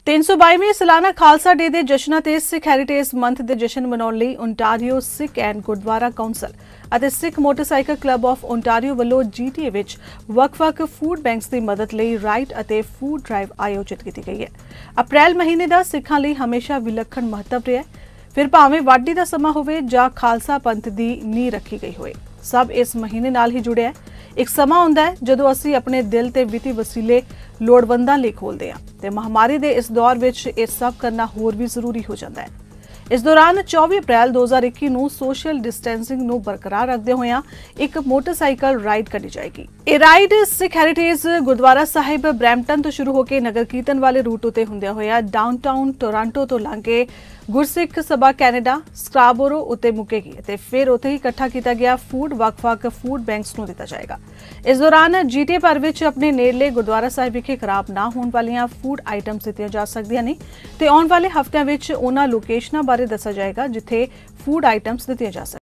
322वीं सालाना खालसा डे के जश्नां ते सिख हैरीटेज मंथ के जश्न मनाउण लई Ontario Sikh and gurdwara council ਅਤੇ Sikh motorcycle club of Ontario ਵੱਲੋਂ GTA ਵਿੱਚ ਵੱਖ-ਵੱਖ फूड बैंक्स की मदद ਲਈ राइड ਅਤੇ फूड ड्राइव आयोजित की गई है। अप्रैल महीने का सिखां ਲਈ हमेशा विलक्षण महत्व ਰਿਹਾ है। फिर भावें वाढी का समा होवे ਜਾਂ खालसा पंथ की नींह रखी गई होए, सब इस महीने नाल ही जुड़े है। एक समा हुंदा है जदों असीं अपने दिल ते वित्ती वसीले लोड़वंदां ਲਈ खोलते हैं ते महामारी के इस दौर विच ये सब करना होर भी जरूरी हो जाता है। इस दौरान 24 अप्रैल 2021 ਨੂੰ सोशल डिस्टेंसिंग ਨੂੰ बरकरार रखते हुए एक मोटरसाइकिल राइड करी जाएगी। ये ride Sikh heritage gurdwara Sahib Brampton तो शुरू होकर नगर कीर्तन वाले रूट उत्ते हुंदिया होया डाउनटाउन टोरंटो तो लंघ के गुरसिख सभा कैनेडा स्क्राबोरो उत्ते मुकेगी ते फिर उत्ते ही इकट्ठा किया गया फूड ਵੱਖ-ਵੱਖ फूड बैंक्स ਨੂੰ दिता जाएगा। इस दौरान GTA भर विच अपने नेड़ले गुरुद्वारा साहिब विखे खराब ना होने वालियां फूड आइटम्स दित्तियां जा सकदियां ने ते आउण वाले हफ्तिਆਂ विच उन्हां लोकेशनां बारे दस्सिया जाएगा जिथे फूड आइटम्स दित्तियां जा सकदियां।